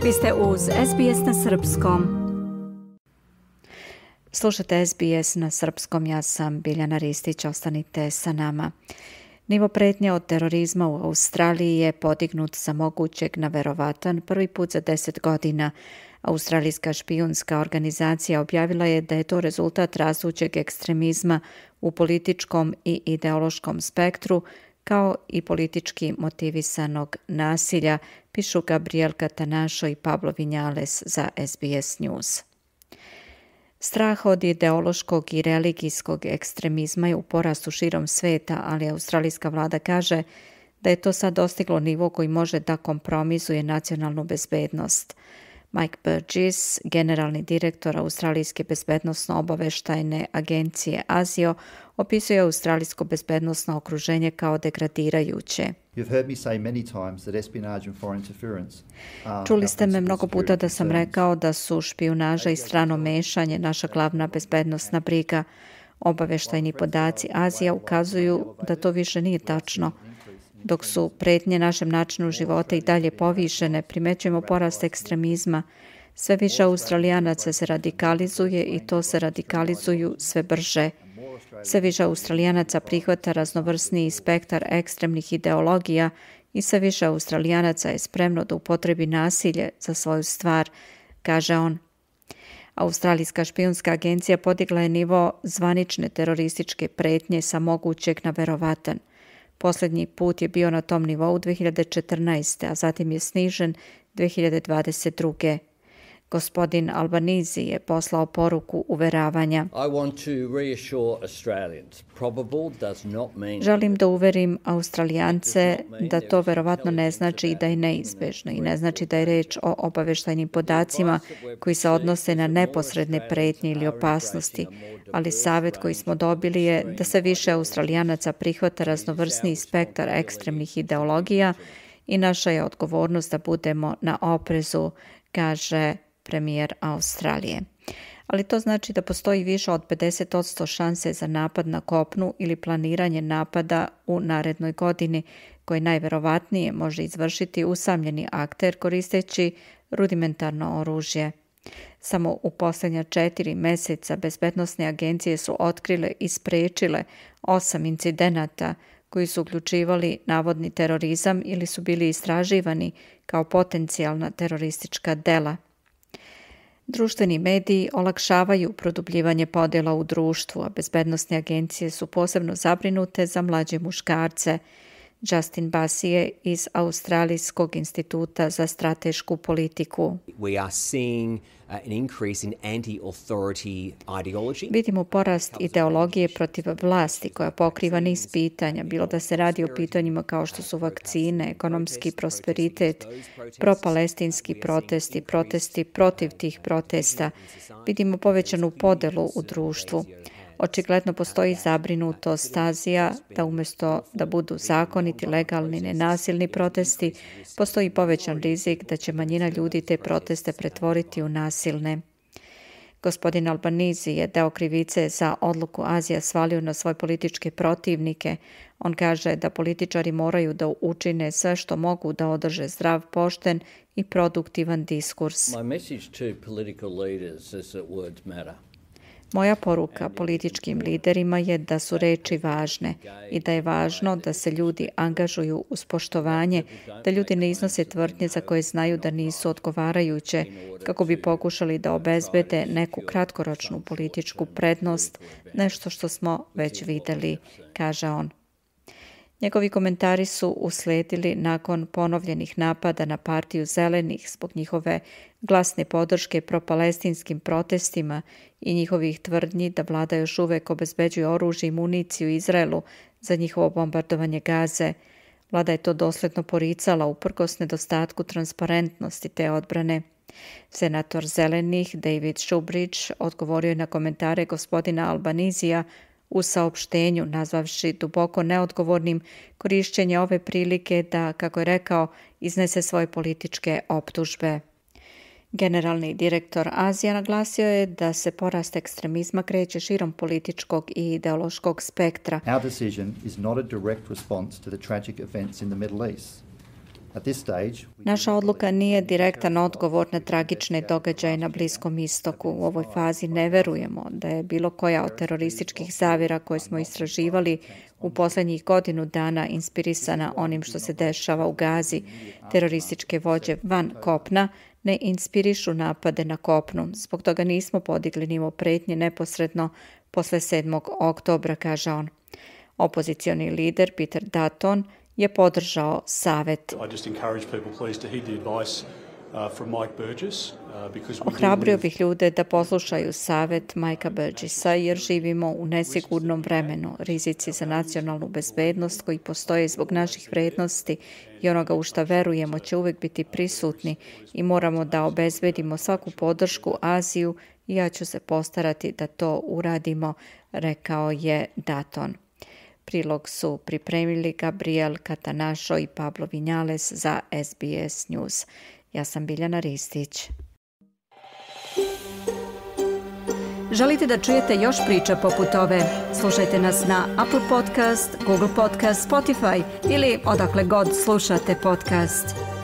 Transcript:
Vi ste uz SBS na Srpskom. Slušate SBS na Srpskom, ja sam Biljana Ristić, ostanite sa nama. Nivo pretnje od terorizma u Australiji je podignut sa mogućeg na verovatan prvi put za 10 godina. Australijska špijunska organizacija objavila je da je to rezultat rastućeg ekstremizma u političkom i ideološkom spektru, kao i politički motivisanog nasilja, pišu Gabriel Catanacho i Pablo Vinales za SBS News. Strah od ideološkog i religijskog ekstremizma je u porastu širom sveta, ali australijska vlada kaže da je to sad dostiglo nivo koji može da kompromizuje nacionalnu bezbednost. Mike Burgess, generalni direktor Australijske bezbednosno-obaveštajne agencije ASIO, opisuje australijsko bezbednosno okruženje kao degradirajuće. Čuli ste me mnogo puta da sam rekao da su špijunaža i strano mešanje naša glavna bezbednosna briga. Obaveštajni podaci Azija ukazuju da to više nije tačno. Dok su pretnje našem načinu života i dalje povišene, primećujemo porast ekstremizma. Sve više Australijanaca se radikalizuje i to se radikalizuju sve brže. Sve više Australijanaca prihvata raznovrsniji spektar ekstremnih ideologija i sve više Australijanaca je spremno da upotrebi nasilje za svoju stvar, kaže on. Australijska špijunska agencija podigla je nivo zvanične terorističke pretnje sa mogućeg na verovatan. Posljednji put je bio na tom nivou 2014. a zatim je snižen 2022. Gospodin Albanese je poslao poruku uveravanja. Želim da uverim Australijance da to verovatno ne znači i da je neizbežno i ne znači da je reč o obaveštajnim podacima koji se odnose na neposredne pretnje ili opasnosti, ali savjet koji smo dobili je da se više Australijanaca prihvata raznovrsni spektar ekstremnih ideologija i naša je odgovornost da budemo na oprezu, kaže premijer Australije. Ali to znači da postoji više od 50% šanse za napad na kopnu ili planiranje napada u narednoj godini, koje najverovatnije može izvršiti usamljeni akter koristeći rudimentarno oružje. Samo u posljednja 4 mjeseca bezbednosne agencije su otkrile i sprečile 8 incidenata koji su uključivali navodni terorizam ili su bili istraživani kao potencijalna teroristička dela. Društveni mediji olakšavaju produbljivanje podjela u društvu, a bezbednosne agencije su posebno zabrinute za mlađe muškarce. Justin Basije iz Australijskog instituta za stratešku politiku. Vidimo porast ideologije protiv vlasti koja pokriva niz pitanja, bilo da se radi o pitanjima kao što su vakcine, ekonomski prosperitet, propalestinski protesti, protesti protiv tih protesta. Vidimo povećanu podelu u društvu. Očigledno postoji zabrinutost Azija da umjesto da budu zakoniti, legalni, nenasilni protesti, postoji povećan rizik da će manjina ljudi te proteste pretvoriti u nasilne. Gospodin Albanese je deo krivice za odluku Azija svalio na svoje političke protivnike. On kaže da političari moraju da učine sve što mogu da održe zdrav, pošten i produktivan diskurs. Moja poruka političkim liderima je da su reči važne i da je važno da se ljudi angažuju uz poštovanje, da ljudi ne iznose tvrdnje za koje znaju da nisu odgovarajuće, kako bi pokušali da obezbede neku kratkoročnu političku prednost, nešto što smo već videli, kaže on. Njegovi komentari su usledili nakon ponovljenih napada na partiju zelenih zbog njihove glasne podrške propalestinskim protestima i njihovih tvrdnji da vlada još uvek obezbeđuje oružje i municiju Izraelu za njihovo bombardovanje Gaze. Vlada je to dosledno poricala uprkos nedostatku transparentnosti te odbrane. Senator zelenih David Shoebridge odgovorio je na komentare gospodina Albanesija u saopštenju, nazvavši duboko neodgovornim korišćenje ove prilike da, kako je rekao, iznese svoje političke optužbe. Generalni direktor Azija naglasio je da se porast ekstremizma kreće širom političkog i ideološkog spektra. Our decision is not a direct response to the tragic events in the Middle East. Naša odluka nije direktan odgovor na tragične događaje na Bliskom istoku. U ovoj fazi ne verujemo da je bilo koja od terorističkih zavjera koje smo istraživali u posljednjih godinu dana inspirisana onim što se dešava u Gazi. Terorističke vođe van kopna ne inspirišu napade na kopnu. Zbog toga nismo podigli nivo pretnje neposredno posle 7. oktobra, kaže on. Opozicioni lider Peter Dutton je podržao savet. Ohrabrio bih ljude da poslušaju savet Mikea Burgessa jer živimo u nesigurnom vremenu. Rizici za nacionalnu bezbednost koji postoje zbog naših vrednosti i onoga u šta verujemo će uvijek biti prisutni i moramo da obezbedimo svaku podršku Aziju i ja ću se postarati da to uradimo, rekao je Dutton. Prilog su pripremili Gabriel Catanašo i Pablo Vinjales za SBS News. Ja sam Biljana Ristić. Želite da čujete još priča poput ove? Slušajte nas na Apple Podcast, Google Podcast, Spotify ili odakle god slušate podcast.